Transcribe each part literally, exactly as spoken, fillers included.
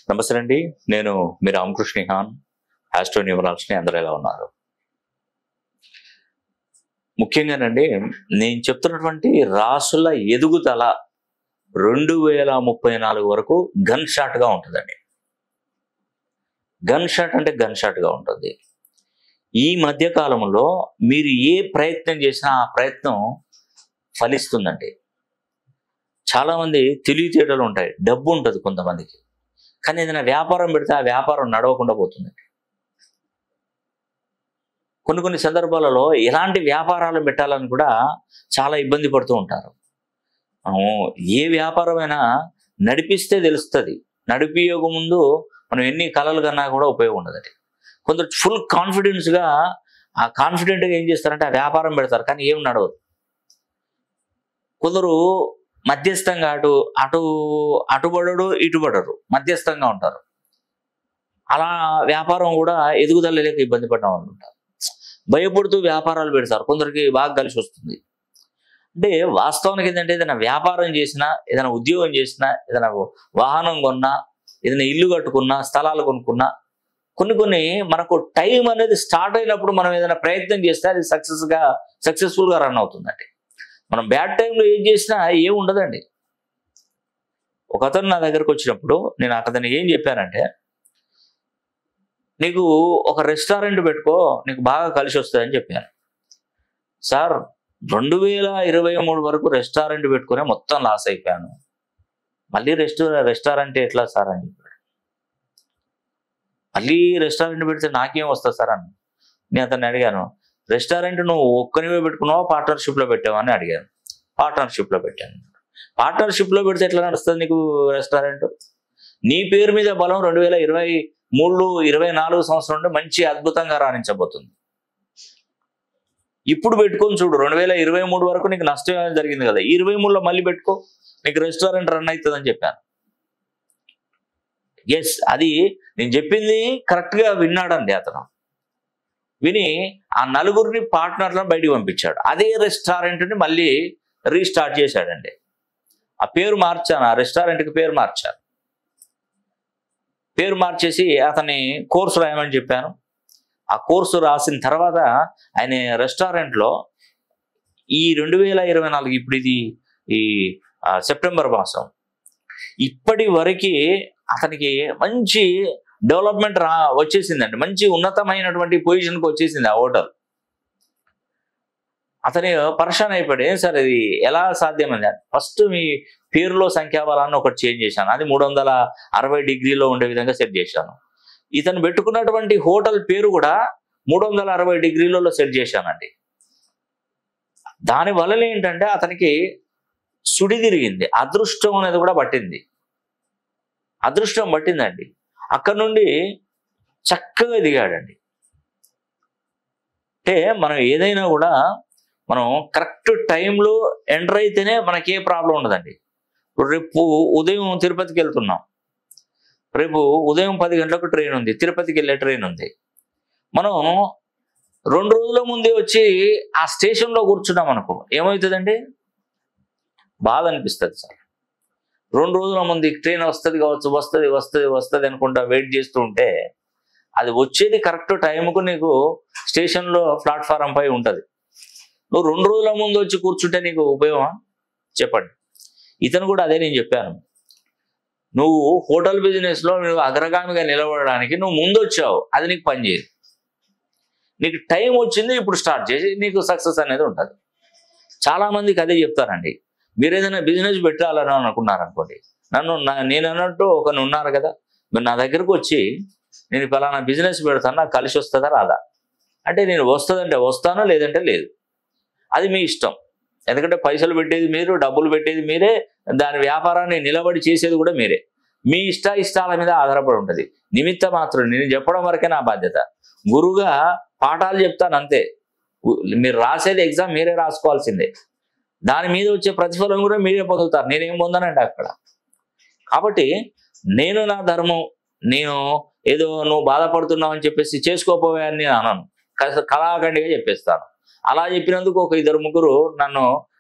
నమస్తే అండి. నేను మీ రామకృష్ణ హాన్, ఆస్ట్రో న్యూమరాలజీని. అందరూ ఎలా ఉన్నారు? ముఖ్యంగానండి, నేను చెప్తున్నటువంటి రాసుల ఎదుగుదల రెండు వేల ముప్పై నాలుగు వరకు గన్ షాట్గా ఉంటుందండి. గన్ షాట్ అంటే గన్ షాట్గా ఉంటుంది. ఈ మధ్య కాలంలో మీరు ఏ ప్రయత్నం చేసినా ఆ ప్రయత్నం ఫలిస్తుందండి. చాలామంది తెలివితేటలు ఉంటాయి, డబ్బు ఉంటుంది కొంతమందికి, కానీ ఏదైనా వ్యాపారం పెడితే ఆ వ్యాపారం నడవకుండా పోతుందండి. కొన్ని కొన్ని సందర్భాలలో ఎలాంటి వ్యాపారాలు పెట్టాలని కూడా చాలా ఇబ్బంది పడుతూ ఉంటారు. మనం ఏ వ్యాపారమైనా నడిపిస్తే తెలుస్తుంది. నడిపియోగ ముందు మనం ఎన్ని కళలు కన్నా కూడా ఉపయోగం ఉండదండి. కొందరు ఫుల్ కాన్ఫిడెన్స్గా ఆ కాన్ఫిడెంట్గా ఏం చేస్తారంటే ఆ వ్యాపారం పెడతారు, కానీ ఏం నడవదు. కొందరు మధ్యస్థంగా అటు అటు అటుపడడు ఇటుపడరు, మధ్యస్థంగా ఉంటారు. అలా వ్యాపారం కూడా ఎదుగుదల లేక ఇబ్బంది పడిన వాళ్ళు ఉంటారు. భయపడుతూ వ్యాపారాలు పెడతారు, కొందరికి బాగా కలిసి వస్తుంది. అంటే వాస్తవానికి ఏంటంటే ఏదైనా వ్యాపారం చేసినా, ఏదైనా ఉద్యోగం చేసినా, ఏదైనా వాహనం కొన్నా, ఏదైనా ఇల్లు కట్టుకున్నా, స్థలాలు కొనుక్కున్నా, కొన్ని కొన్ని మనకు టైం అనేది స్టార్ట్ అయినప్పుడు మనం ఏదైనా ప్రయత్నం చేస్తే అది సక్సెస్గా సక్సెస్ఫుల్గా రన్ అవుతుందండి. మనం బ్యాడ్ టైంలో ఏం చేసినా ఏం ఉండదండి. ఒక అతను నా దగ్గరకు వచ్చినప్పుడు నేను అతనికి ఏం చెప్పానంటే, నీకు ఒక రెస్టారెంట్ పెట్టుకో, నీకు బాగా కలిసి వస్తుందని చెప్పాను. సార్, రెండు వేల ఇరవై మూడు వరకు రెస్టారెంట్ పెట్టుకునే మొత్తం లాస్ అయిపోయాను, మళ్ళీ రెస్టా రెస్టారెంట్ ఎట్లా సార్ అని చెప్పాడు. మళ్ళీ రెస్టారెంట్ పెడితే నాకేం వస్తుంది సార్ అని నేను అతన్ని అడిగాను. రెస్టారెంట్ నువ్వు ఒక్కనివే పెట్టుకున్నావా, పార్ట్నర్షిప్లో పెట్టావా అని అడిగాను. పార్ట్నర్షిప్లో పెట్టాను. పార్ట్నర్షిప్లో పెడితే ఎట్లా నడుస్తుంది నీకు రెస్టారెంట్? నీ పేరు మీద బలం రెండు వేల ఇరవై మూడు ఇరవై నాలుగు సంవత్సరం నుండి మంచి అద్భుతంగా రాణించబోతుంది. ఇప్పుడు పెట్టుకొని చూడు, రెండు వేల ఇరవై మూడు వరకు నీకు నష్టం జరిగింది కదా, ఇరవై మూడులో మళ్ళీ పెట్టుకో, నీకు రెస్టారెంట్ రన్ అవుతుందని చెప్పాను. ఎస్, అది నేను చెప్పింది కరెక్ట్గా విన్నాడండి అతను. విని ఆ నలుగురిని పార్ట్నర్లను బయటికి పంపించాడు. అదే రెస్టారెంట్ని మళ్ళీ రీస్టార్ట్ చేశాడండి. ఆ పేరు మార్చాను, ఆ రెస్టారెంట్కి పేరు మార్చాను. పేరు మార్చేసి అతని కోర్సు రాయమని చెప్పాను. ఆ కోర్సు రాసిన తర్వాత ఆయన రెస్టారెంట్లో ఈ రెండు వేల ఇరవై నాలుగు ఇప్పుడు ఇది ఈ సెప్టెంబర్ మాసం ఇప్పటి వరకు అతనికి మంచి డెవలప్మెంట్ రా వచ్చేసిందండి. మంచి ఉన్నతమైనటువంటి పొజిషన్కి వచ్చేసింది ఆ హోటల్. అతని పరేషాన్ అయిపోయాడు. ఏం సార్ ఇది ఎలా సాధ్యమైంది? ఫస్ట్ మీ పేరులో సంఖ్యాబలాన్ని ఒకటి చేంజ్ చేశాను, అది మూడు వందల అరవై డిగ్రీలో ఉండే విధంగా సెట్ చేశాను. ఇతను పెట్టుకున్నటువంటి హోటల్ పేరు కూడా మూడు వందల అరవై డిగ్రీలలో సెట్ చేశానండి. దానివల్ల ఏంటంటే అతనికి సుడి తిరిగింది, అదృష్టం అనేది కూడా పట్టింది. అదృష్టం పట్టిందండి. అక్కడి నుండి చక్కగా ఎదిగాడండి. అంటే మనం ఏదైనా కూడా మనం కరెక్ట్ టైంలో ఎంటర్ అయితేనే మనకి ఏ ప్రాబ్లం ఉండదండి. రేపు ఉదయం తిరుపతికి వెళ్తున్నాం, రేపు ఉదయం పది గంటలకు ట్రైన్ ఉంది, తిరుపతికి వెళ్ళే ట్రైన్ ఉంది. మనం రెండు రోజుల ముందే వచ్చి ఆ స్టేషన్లో కూర్చున్నాం అనుకో, ఏమవుతుందండి? బాధ అనిపిస్తుంది సార్. రెండు రోజుల ముందు ట్రైన్ వస్తుంది కావచ్చు, వస్తుంది వస్తుంది వస్తుంది అనుకుంటా వెయిట్ చేస్తూ ఉంటే అది వచ్చేది కరెక్ట్ టైంకు నీకు స్టేషన్లో ప్లాట్ఫారం పై ఉంటుంది. నువ్వు రెండు రోజుల ముందు వచ్చి కూర్చుంటే నీకు ఉపయోగమా చెప్పండి? ఇతను కూడా అదే నేను చెప్పాను. నువ్వు హోటల్ బిజినెస్లో నువ్వు అగ్రగామిగా నిలబడడానికి నువ్వు ముందు వచ్చావు, అది నీకు పని చేయదు. నీకు టైం వచ్చింది, ఇప్పుడు స్టార్ట్ చేసి నీకు సక్సెస్ అనేది ఉంటుంది. చాలామందికి అదే చెప్తారండి. మీరు ఏదైనా బిజినెస్ పెట్టాలని అనుకున్నారనుకోండి, నన్ను నేను అన్నట్టు ఒకరు ఉన్నారు కదా, మీరు నా దగ్గరకు వచ్చి నేను ఫలానా బిజినెస్ పెడతాను, నాకు కలిసి వస్తుందా రాదా అంటే, నేను వస్తుందంటే వస్తాను, లేదంటే లేదు. అది మీ ఇష్టం. ఎందుకంటే పైసలు పెట్టేది మీరు, డబ్బులు పెట్టేది మీరే, దాని వ్యాపారాన్ని నిలబడి చేసేది కూడా మీరే. మీ ఇష్ట ఇష్టాల మీద ఆధారపడి ఉంటుంది. నిమిత్త మాత్రం నేను చెప్పడం వరకే నా బాధ్యత. గురువుగా పాఠాలు చెప్తాను అంతే. మీరు రాసేది ఎగ్జామ్ మీరే రాసుకోవాల్సిందే. దాని మీద వచ్చే ప్రతిఫలం కూడా మీరే పొందుతారు, నేనేం పొందానండి అక్కడ. కాబట్టి నేను నా ధర్మం, నేను ఏదో నువ్వు బాధపడుతున్నావు అని చెప్పేసి చేసుకోపోవే అని నేను అనను, కళాఖండిగా చెప్పేస్తాను. అలా చెప్పినందుకు ఒక ఇద్దరు ముగ్గురు నన్ను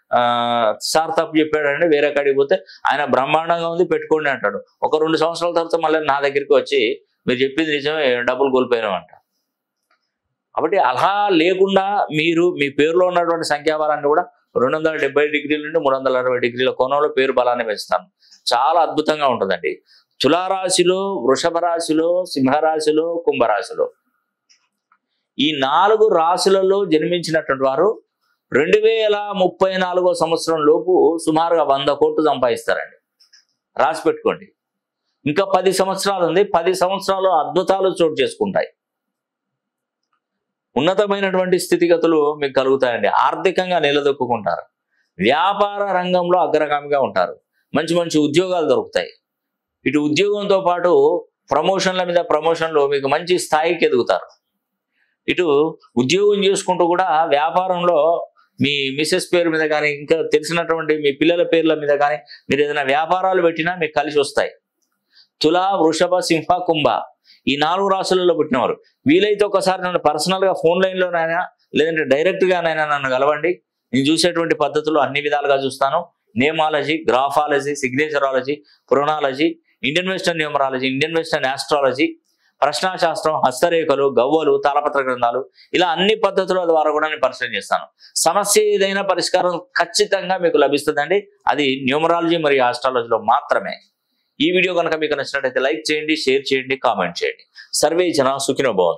ఆ సార్ తప్పు చెప్పాడంటే వేరే కాడికి పోతే ఆయన బ్రహ్మాండంగా ఉంది పెట్టుకోండి అంటాడు. ఒక రెండు సంవత్సరాల తర్వాత మళ్ళీ నా దగ్గరికి వచ్చి మీరు చెప్పింది నిజమే డబ్బులు కోల్పోయినామంట. కాబట్టి అలా లేకుండా మీరు మీ పేరులో ఉన్నటువంటి సంఖ్యాబలాన్ని కూడా రెండు వందల డెబ్బై డిగ్రీల నుండి మూడు వందల అరవై డిగ్రీల కోణంలో పేరు బలాన్ని పెంచుతాను. చాలా అద్భుతంగా ఉంటుందండి. తులారాశిలో, వృషభ రాశిలో, సింహరాశిలో, కుంభరాశిలో ఈ నాలుగు రాశులలో జన్మించినటువంటి వారు రెండు వేల ముప్పై నాలుగో సంవత్సరం లోపు సుమారుగా వంద కోట్లు సంపాదిస్తారండి. రాసి పెట్టుకోండి. ఇంకా పది సంవత్సరాలు ఉంది. పది సంవత్సరాలు అద్భుతాలు చోటు చేసుకుంటాయి. ఉన్నతమైనటువంటి స్థితిగతులు మీకు కలుగుతాయండి. ఆర్థికంగా నిలదొక్కుంటారు. వ్యాపార రంగంలో అగ్రగామిగా ఉంటారు. మంచి మంచి ఉద్యోగాలు దొరుకుతాయి. ఇటు ఉద్యోగంతో పాటు ప్రమోషన్ల మీద ప్రమోషన్లు మీకు మంచి స్థాయికి ఎదుగుతారు. ఇటు ఉద్యోగం చేసుకుంటూ కూడా వ్యాపారంలో మీ మిసెస్ పేరు మీద కానీ ఇంకా తెలిసినటువంటి మీ పిల్లల పేర్ల మీద కానీ మీరు ఏదైనా వ్యాపారాలు పెట్టినా మీకు కలిసి వస్తాయి. తుల, వృషభ, సింహ, కుంభ ఈ నాలుగు రాశులలో పుట్టినవారు వీలైతే ఒకసారి నన్ను పర్సనల్గా ఫోన్ లైన్లోనైనా లేదంటే డైరెక్ట్గానైనా నన్ను కలవండి. నేను చూసేటువంటి పద్ధతులు అన్ని విధాలుగా చూస్తాను. నేమాలజీ, గ్రాఫాలజీ, సిగ్నేచరాలజీ, పురాణాలజీ, Indian western numerology, Indian western astrology, ప్రశ్నాశాస్త్రం, హస్తరేఖలు, గవ్వలు, తాళపత్ర గ్రంథాలు ఇలా అన్ని పద్ధతుల ద్వారా కూడా నేను పరిశీలన చేస్తాను. సమస్య ఏదైనా పరిష్కారం ఖచ్చితంగా మీకు లభిస్తుందండి. అది న్యూమరాలజీ మరియు ఆస్ట్రాలజీలో మాత్రమే. ఈ వీడియో కనుక మీకు నచ్చినట్లయితే లైక్ చేయండి, షేర్ చేయండి, కామెంట్ చేయండి. సర్వే జన సుఖినో భవంతు.